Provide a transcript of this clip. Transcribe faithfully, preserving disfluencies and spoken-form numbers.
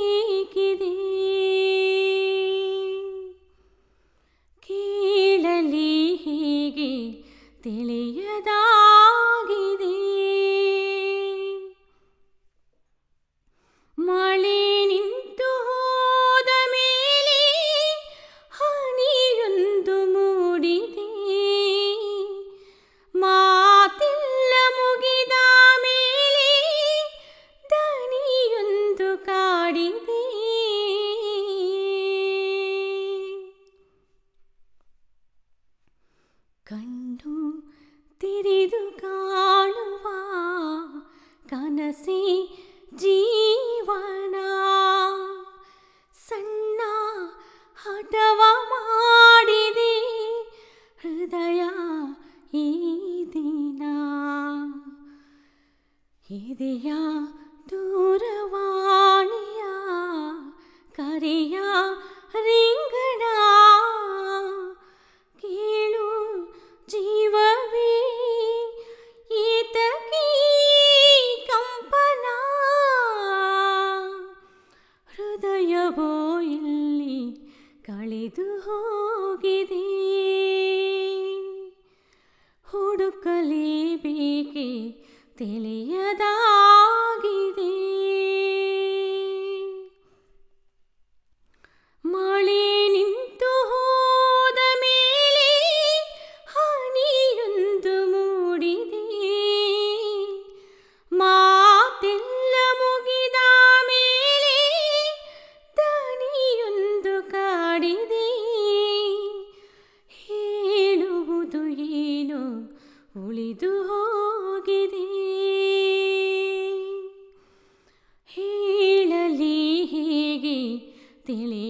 ಬೇಕಿದೆ, ಕೇಳಲಿ ಹೇಗೆ ತಿಳಿಯದಾಗಿದೆ. ಮಳೆ ನಿಂತು ಹೋದ ಮೇಲೆ ಹನಿಯೊಂದು ಮೂಡಿದೆ, ಮಾತಿಲ್ಲ ಮುಗಿದ ಮೇಲೆ ದನಿಯೊಂದು ಕಾಡಿದೆ. ಕಣ್ಣು ತಿರಿದು ಕಾಣುವ ಕನಸೆ ಜೀವನ, ಸಣ್ಣ ಹಠವ ಮಾಡಿದೆ ಹೃದಯ ಈ ದಿನ. ಇದೆಯ ದೂರವಾಣಿಯ ಕರೆಯ ರಿಂಗಣ, ಕೇಳು ಜೀವವೇ ಏತಕೀ ಕಂಪನ. ಹೃದಯವೋ ಇಲ್ಲಿ ಕಳೆದು ಹೋಗಿದೆ, ಹುಡುಕಲೇಬೇಕೆ ತಿಳಿಯದಾಗಿದೆ. ಮಳೆ ನಿಂತು ಹೋದ ಮೇಲೆ ಹನಿಯೊಂದು ಮೂಡಿದೆ, ಮಾತೆಲ್ಲ ಮುಗಿದ ಮೇಲೆ ದನಿಯೊಂದು ಕಾಡಿದೆ. ಹೇಳುವುದು ಏನು ಉಳಿದು ಹೋಗಿದೆ, ಹೇಳಲಿ ಹೇಗೆ ತಿಳಿ